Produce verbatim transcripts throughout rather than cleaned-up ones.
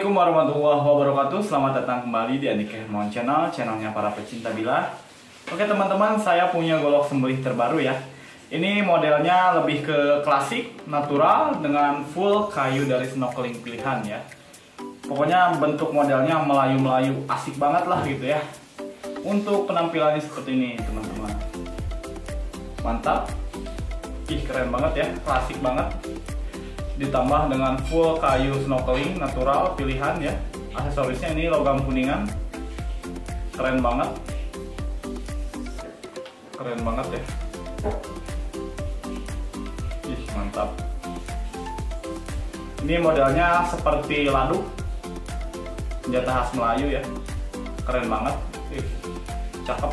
Assalamualaikum warahmatullahi wabarakatuh. Selamat datang kembali di Andika Hermawan Channel, channelnya para pecinta bila. Oke teman-teman, saya punya golok sembelih terbaru ya. Ini modelnya lebih ke klasik, natural, dengan full kayu dari snorkeling pilihan ya. Pokoknya bentuk modelnya melayu-melayu, asik banget lah gitu ya. Untuk penampilannya seperti ini teman-teman. Mantap. Ih, keren banget ya, klasik banget. Ditambah dengan full kayu snorkeling natural pilihan ya. Aksesorisnya ini logam kuningan. Keren banget. Keren banget ya. Ih, mantap. Ini modelnya seperti laduk. Senjata khas Melayu ya. Keren banget. Ih, cakep.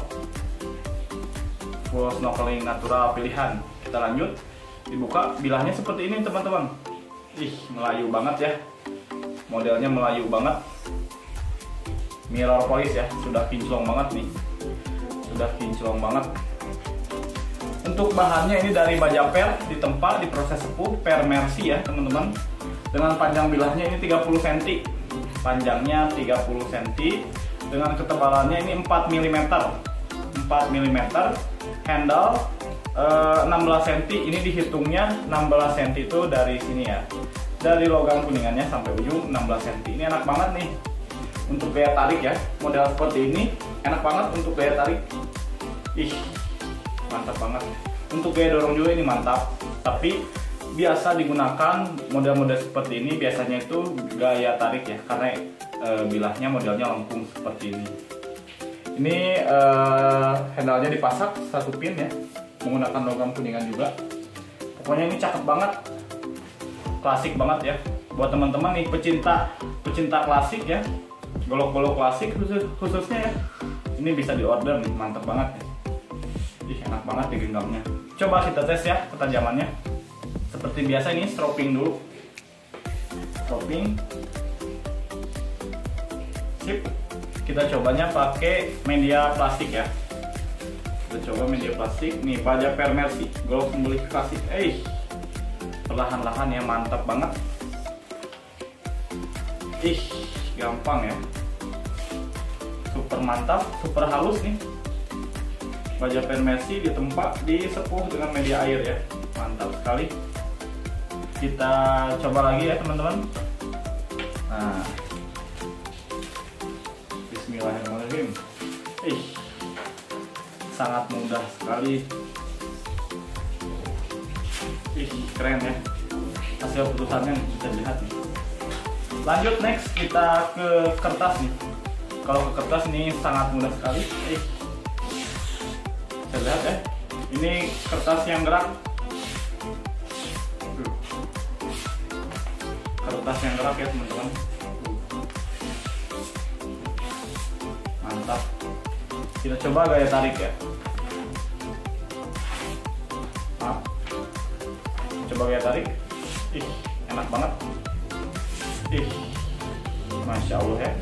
Full snorkeling natural pilihan. Kita lanjut. Dibuka, bilahnya seperti ini teman-teman. Ih, Melayu banget ya. Modelnya Melayu banget. Mirror polish ya, sudah kinclong banget nih. Sudah kinclong banget. Untuk bahannya ini dari baja per, ditempa, diproses sepuh, per Mercy ya teman-teman. Dengan panjang bilahnya ini tiga puluh sentimeter. Panjangnya tiga puluh sentimeter. Dengan ketebalannya ini empat milimeter. empat milimeter. Handle enam belas sentimeter, ini dihitungnya enam belas sentimeter itu dari sini ya, dari logam kuningannya sampai ujung enam belas sentimeter. Ini enak banget nih untuk gaya tarik ya, model seperti ini enak banget untuk gaya tarik. Ih, mantap banget. Untuk gaya dorong juga ini mantap, tapi biasa digunakan model-model seperti ini biasanya itu gaya tarik ya, karena e, bilahnya modelnya lengkung seperti ini. Ini e, handle-nya dipasak satu pin ya, menggunakan logam kuningan juga. Pokoknya ini cakep banget, klasik banget ya. Buat teman-teman nih pecinta pecinta klasik ya, golok-golok klasik khusus, khususnya ya, ini bisa diorder nih, mantep banget ya. Ih, enak banget digenggamnya. Coba kita tes ya ketajamannya. Seperti biasa ini stropping dulu. Stropping. Sip. Kita cobanya pakai media plastik ya. Kita coba media plastik nih, baja per Mercy, golok sembelih klasik. Eh, perlahan-lahan ya, mantap banget. Ih, gampang ya, super mantap, super halus nih. Baja per Mercy ditempa, disepuh dengan media air ya, mantap sekali. Kita coba lagi ya teman-teman. Nah, Bismillahirrahmanirrahim. Ih, sangat mudah sekali. Ih, keren ya, hasil putusannya bisa dilihat nih. Lanjut, next kita ke kertas nih. Kalau ke kertas ini sangat mudah sekali. Ih, bisa lihat ya, ini kertas yang gerak. Kertas yang gerak ya teman-teman. Mantap. Kita coba gaya tarik ya. Maaf. Coba gaya tarik. Ih, enak banget. Ih, Masya Allah ya.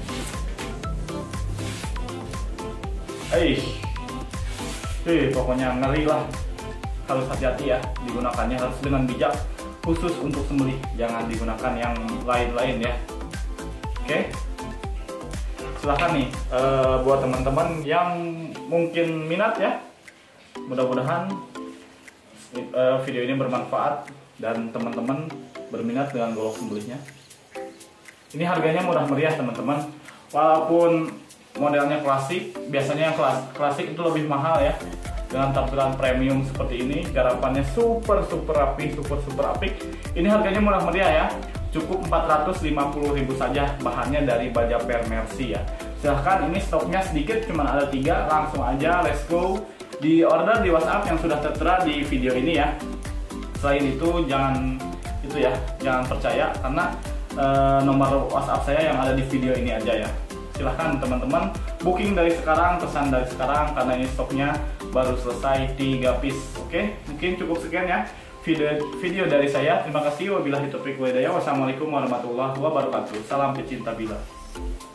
Ih, Ih, pokoknya ngeri lah. Harus hati-hati ya, digunakannya harus dengan bijak. Khusus untuk sembelih, jangan digunakan yang lain-lain ya. Oke. Silahkan nih uh, buat teman-teman yang mungkin minat ya, mudah-mudahan uh, video ini bermanfaat dan teman-teman berminat dengan golok sembelihnya. Ini harganya murah meriah teman-teman, walaupun modelnya klasik, biasanya yang klas klasik itu lebih mahal ya. Dengan tampilan premium seperti ini, garapannya super super rapi, super super apik. Ini harganya murah meriah ya, cukup empat ratus lima puluh ribu saja. Bahannya dari baja per Mercy ya. Silahkan, ini stoknya sedikit, cuma ada tiga. Langsung aja, let's go. Di order di WhatsApp yang sudah tertera di video ini ya. Selain itu jangan itu ya, jangan percaya karena e, nomor WhatsApp saya yang ada di video ini aja ya. Silahkan teman-teman booking dari sekarang, pesan dari sekarang karena ini stoknya baru selesai tiga piece. Oke, mungkin cukup sekian ya video video dari saya. Terima kasih. Wabillahi taufiq wal hidayah. Wassalamualaikum warahmatullahi wabarakatuh. Salam pecinta bila.